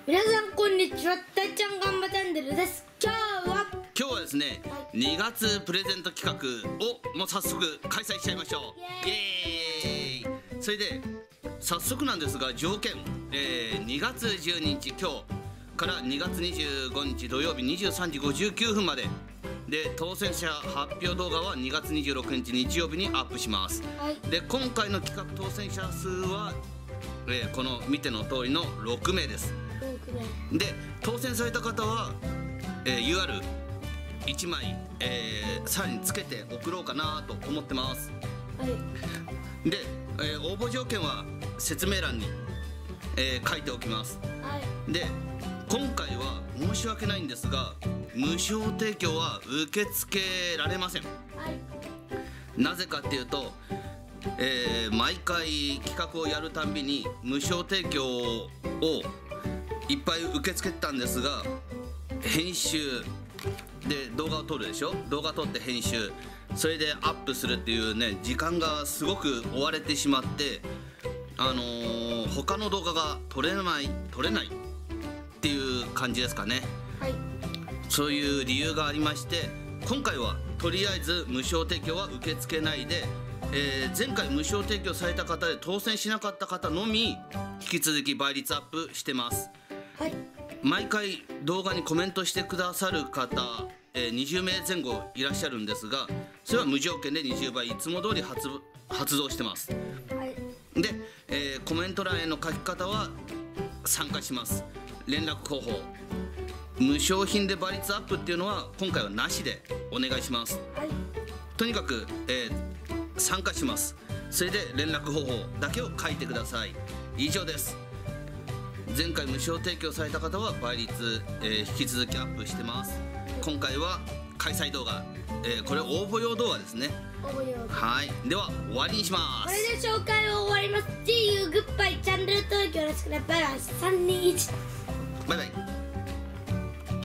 皆さんこんにちは、たいちゃんガンバチャンネルです。今日はですね、2月プレゼント企画をもう早速開催しちゃいましょう。イエーイ。それで早速なんですが、条件、2月12日今日から2月25日土曜日23時59分までで、当選者発表動画は2月26日日曜日にアップします。で、今回の企画当選者数は、この見ての通りの6名です。で、当選された方は、UR1 枚、さらにつけて送ろうかなと思ってます。で、応募条件は説明欄に、書いておきます。で、今回は申し訳ないんですが、無償提供は受け付けられません。なぜかっていうと、毎回企画をやるたんびに無償提供をいっぱい受け付けてたんですが、編集で動画を撮るでしょ。動画撮って編集、それでアップするっていうね、時間がすごく追われてしまって、他の動画が撮れないっていう感じですかね。そういう理由がありまして、今回はとりあえず無償提供は受け付けないで、前回無償提供された方で当選しなかった方のみ引き続き倍率アップしてます。毎回動画にコメントしてくださる方、20名前後いらっしゃるんですが、それは無条件で20倍いつも通り発動してます。で、コメント欄への書き方は参加します。連絡方法、無償品で倍率アップっていうのは今回はなしでお願いします。とにかく、参加します。それで連絡方法だけを書いてください。以上です。前回無償提供された方は倍率、引き続きアップしてます。今回は開催動画、これ応募用動画ですね。では終わりにします。 これで紹介は終わります。See you, goodbye、チャンネル登録よろしくね。バイバイ。321。 バイバイ。